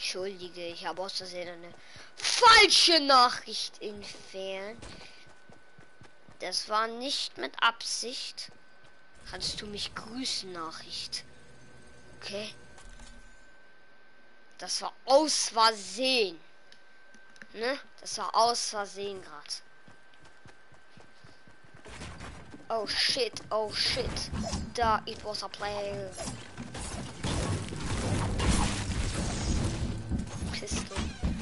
Entschuldige, ich habe aus Versehen eine falsche Nachricht entfernt. Das war nicht mit Absicht. Kannst du mich grüßen, Nachricht? Okay. Das war aus Versehen. Ne? Das war aus Versehen gerade. Oh shit, oh shit. Da, it was a play. Pistol.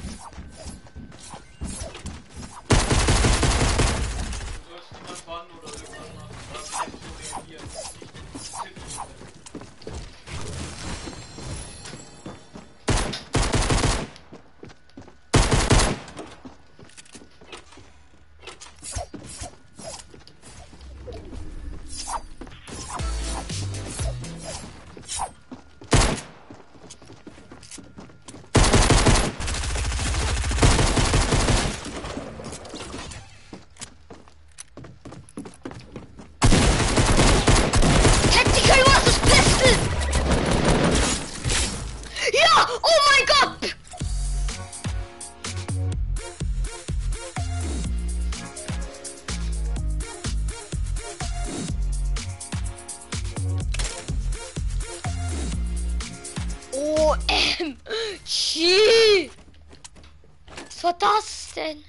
OMG! Was war das denn?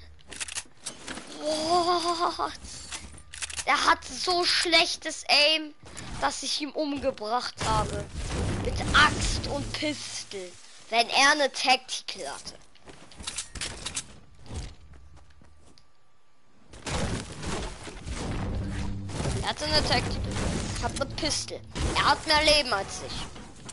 What? Er hat so schlechtes Aim, dass ich ihn umgebracht habe. Mit Axt und Pistol. Wenn er eine Tactical hatte. Er hatte eine Tactical. Hat eine Pistol. Er hat mehr Leben als ich.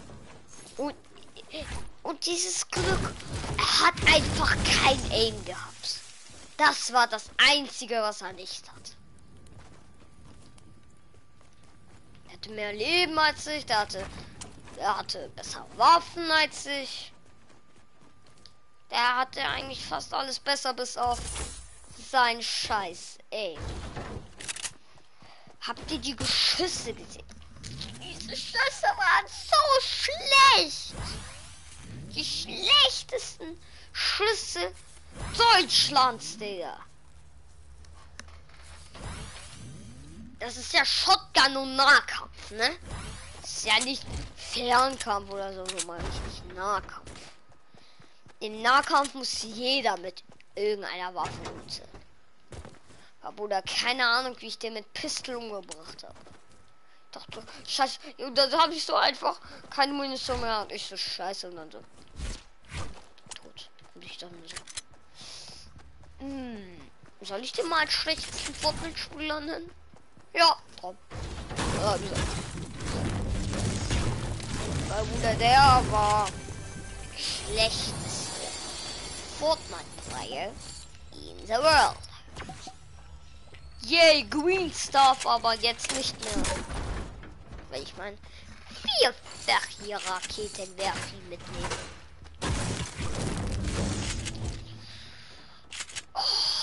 Und dieses Glück, er hat einfach kein Aim gehabt. Das war das Einzige, was er nicht hat. Er hatte mehr Leben als ich, er hatte bessere Waffen als ich. Der hatte eigentlich fast alles besser, bis auf sein Scheiß Aim. Habt ihr die Geschüsse gesehen? Diese Schüsse waren so schlecht. Die schlechtesten Schüsse Deutschlands, Digga. Das ist ja Shotgun und Nahkampf, ne? Das ist ja nicht Fernkampf oder so, so mal richtig Nahkampf. Im Nahkampf muss jeder mit irgendeiner Waffe nutzen. Bruder, keine Ahnung, wie ich den mit Pistol umgebracht habe. Dachte, scheiße, da habe ich so einfach keine Munition mehr und ich so scheiße und dann so tot. Und ich dann so. Soll ich den mal als schlechtesten Fortnite-Spieler nennen? Ja, komm. Ja, weil Bruder, der war schlechteste Fortnite-Player in the world. Yay, Green Stuff, aber jetzt nicht mehr. Weil ich meine, 4 Raketen wäre viel mitnehmen. Oh.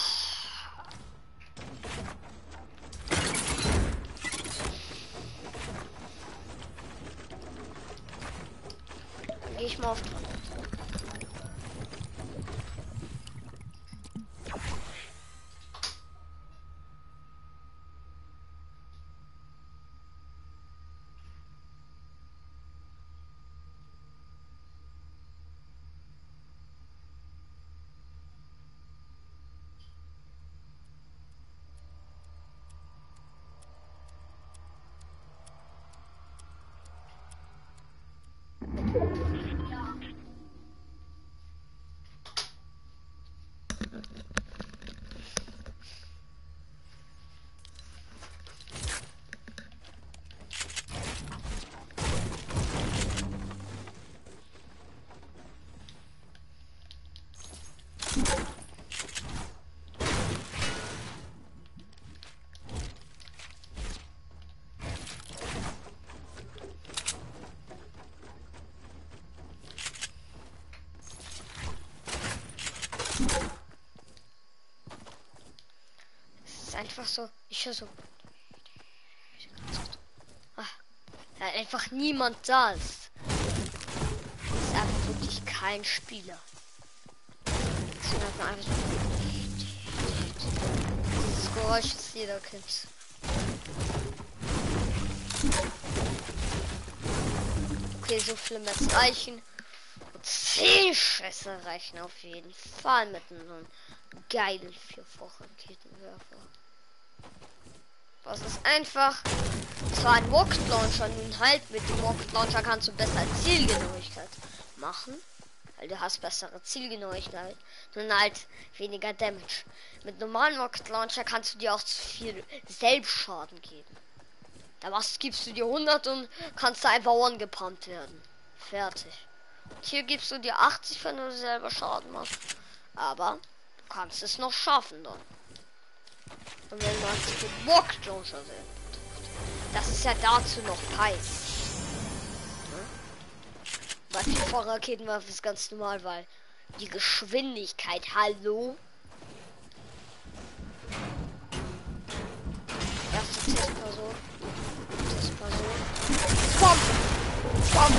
Dann gehe ich mal auf die. Einfach so, ich höre so. Ach, da einfach niemand da ist. Ist einfach wirklich kein Spieler. Das hat man einfach so. Dieses Geräusch, das jeder kennt. Okay, so viele Metz reichen. Und 10 Schüsse reichen auf jeden Fall mit einem geilen 4-fach-Raketenwerfer. Das ist einfach zwar ein Rocket Launcher, nun halt mit dem Rocket Launcher kannst du besser Zielgenauigkeit machen, weil du hast bessere Zielgenauigkeit, nun halt weniger Damage. Mit normalen Rocket Launcher kannst du dir auch zu viel Selbstschaden geben. Da gibst du dir 100 und kannst da einfach one gepumpt werden. Fertig. Und hier gibst du dir 80, wenn du selber Schaden machst. Aber du kannst es noch schaffen dann. Und wenn man es mit Rocket Launcher sehen. Das ist ja dazu noch peinlich. Ne? Bei 4-fach-Raketenwerfer ist ganz normal, weil die Geschwindigkeit, hallo. Erste Testperson. Komm! Komm!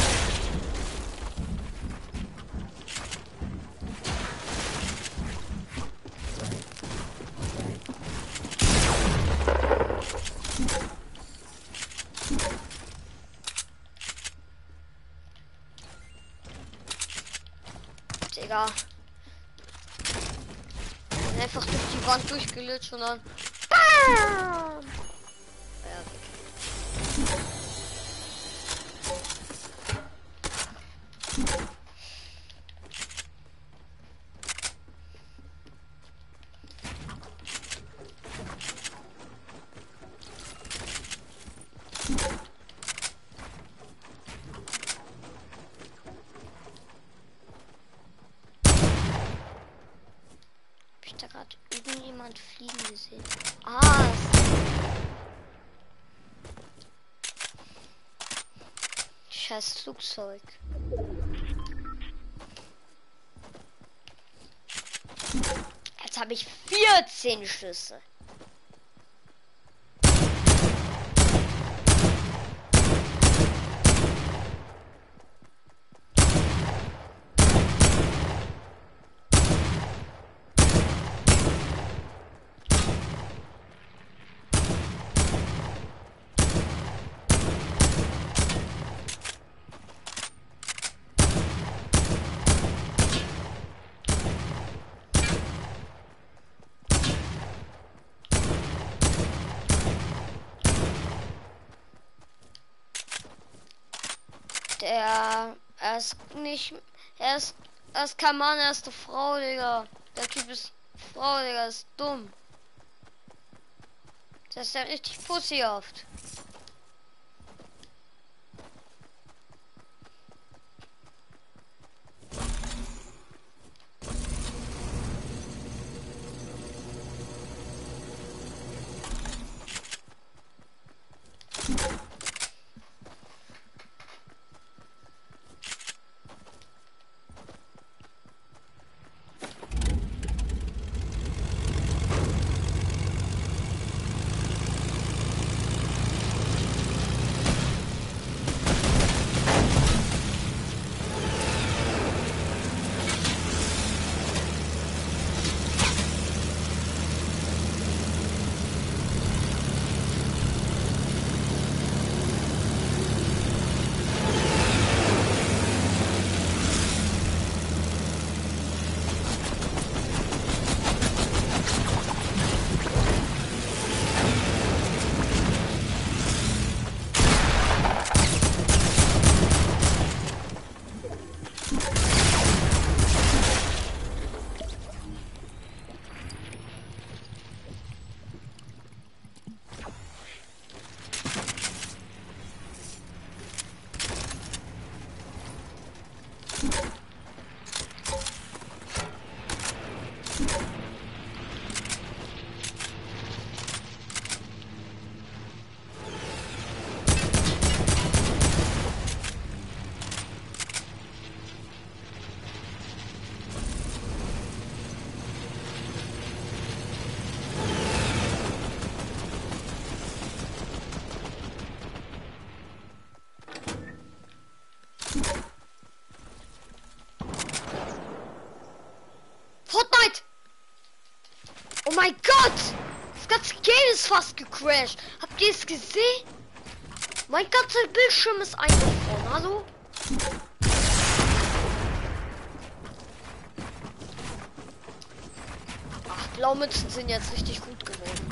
Digga. Einfach durch die Wand durchgelitscht und dann. BAM! Ja, da gerade irgendjemand fliegen gesehen? Ah, scheiß Flugzeug. Jetzt habe ich 14 Schüsse. Er ist nicht, er ist kein Mann, er ist eine Frau, Digga. Der Typ ist Frau, Digga, ist dumm. Das ist ja richtig pussyhaft. Game ist fast gecrashed. Habt ihr es gesehen? Mein ganzer Bildschirm ist eingefroren. Hallo? Ach, Blaumützen sind jetzt richtig gut geworden.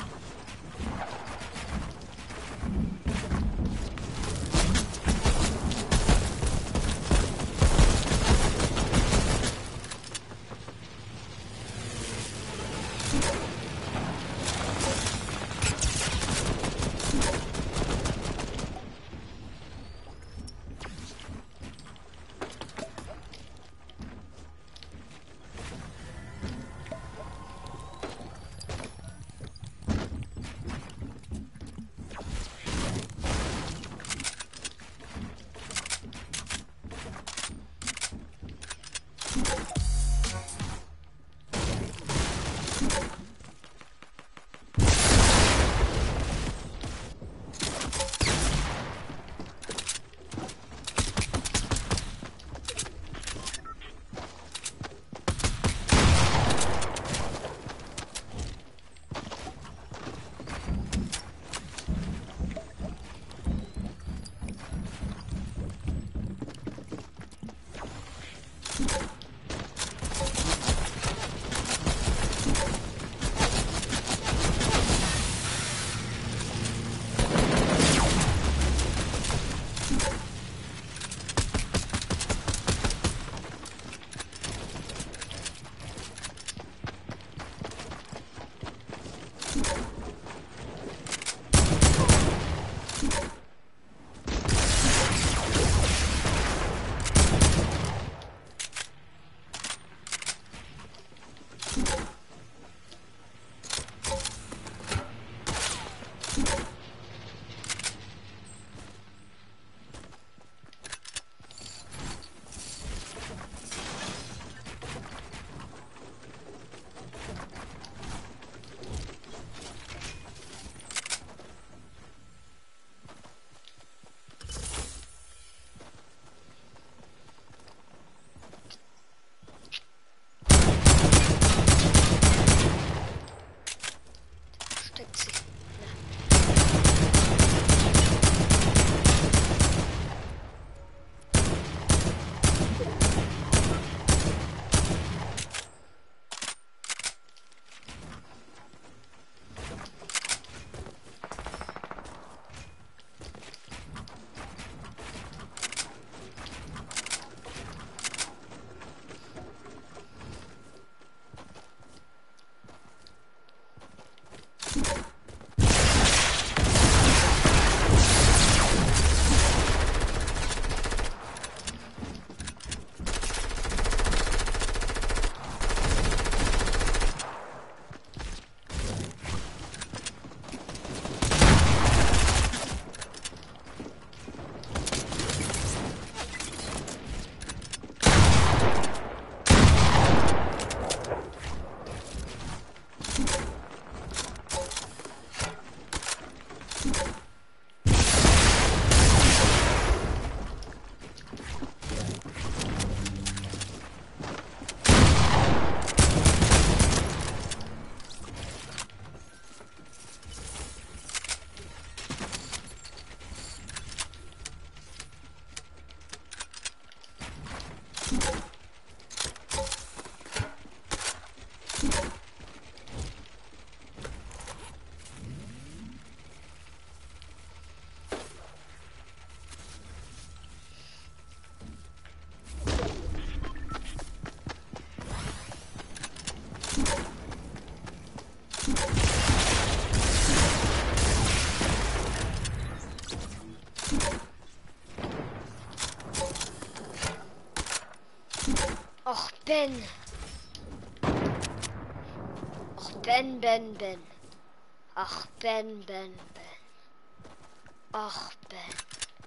Och, Ben. Och, Ben. Ach, Ben. Ach, Ben.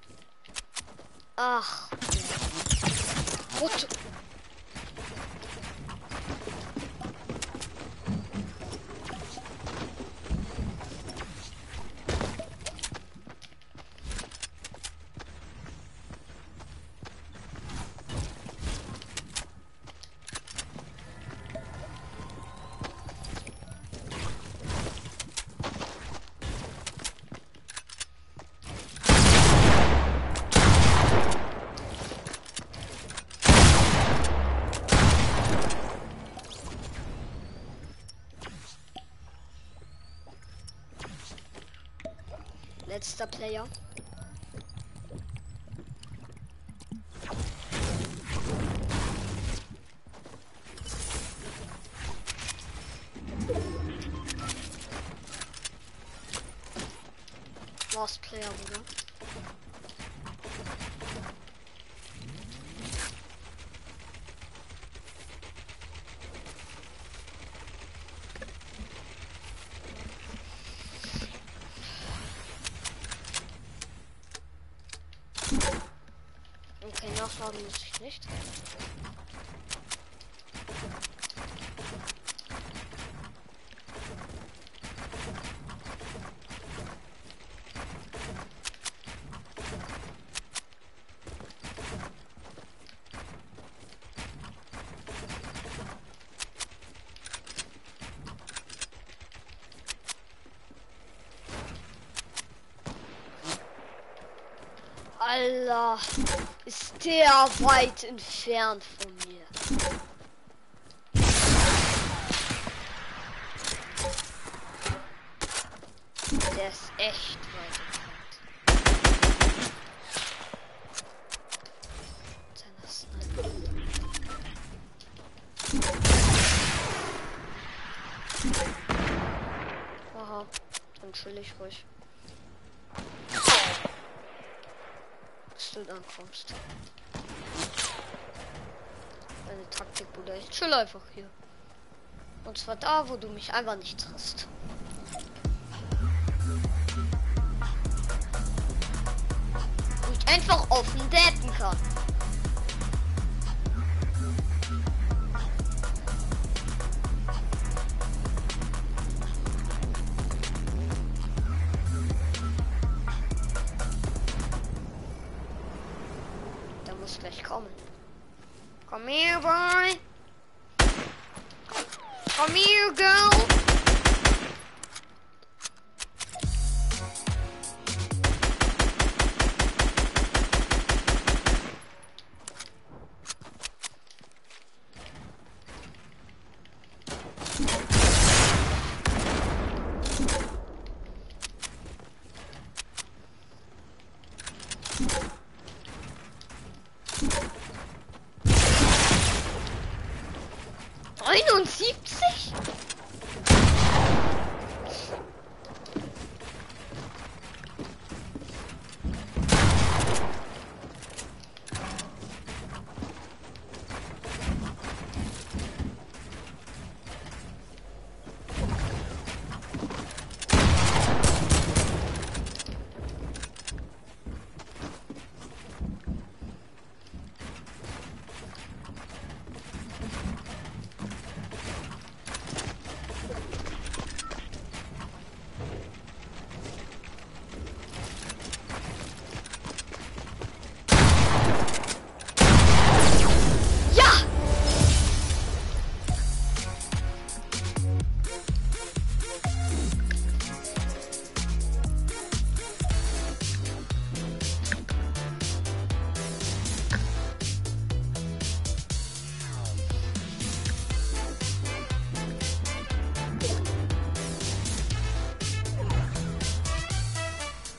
Ach, Ben. What? Nächster Player. Last Player, Bruder. Okay, nachladen muss ich nicht. Alter, ist der weit entfernt von mir. Der ist echt weit entfernt. Seiner Sniper. Aha, dann chill ich ruhig. Bis du dann kommst. Deine Taktik, Bruder. Ich chill einfach hier. Und zwar da, wo du mich einfach nicht triffst. Wo ich einfach offen daten kann. Der muss gleich kommen. Komm her, Boy. Komm her, Girl.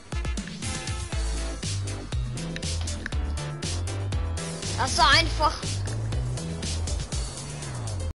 Das war einfach